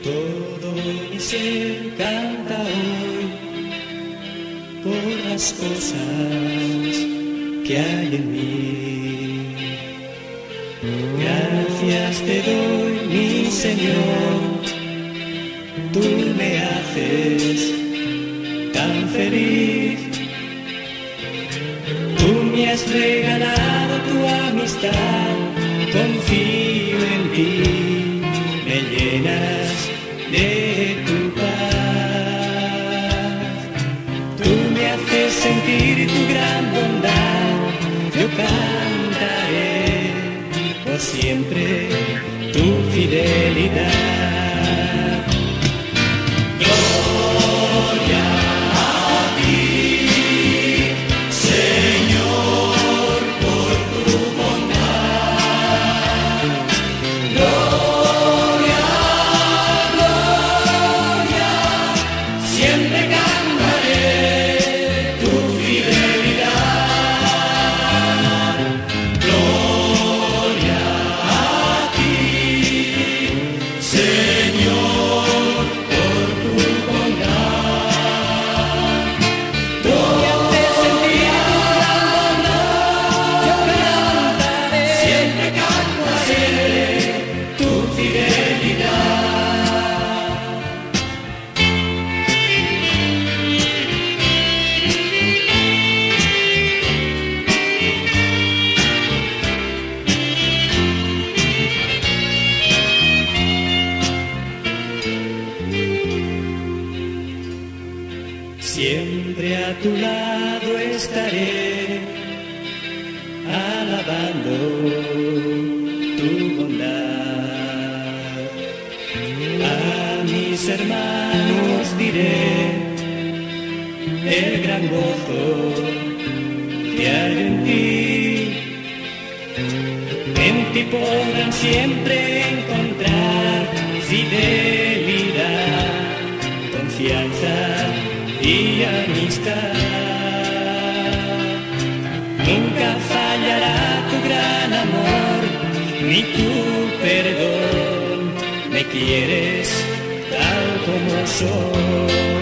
Todo mi ser canta hoy por las cosas que hay en mí. Gracias te doy, mi Señor, tú me haces tan feliz. Tú me has regalado tu amistad, confío en ti, me llenas de tu paz. Tú me haces sentir tu gran bondad, yo cantaré por siempre tu fidelidad. Gloria a ti, Señor, por tu bondad. Gloria, gloria, siempre cantaré tu fidelidad. Gloria a ti, Señor, por tu bondad. Tú me haces sentir tu gran bondad, yo cantaré, siempre cantaré tu fidelidad. Siempre a tu lado estaré, alabando tu bondad. A mis hermanos diré el gran gozo que hay en ti. En ti podrán siempre encontrar fidelidad, confianza y amistad. Nunca fallará tu gran amor, ni tu perdón. Me quieres tal como soy.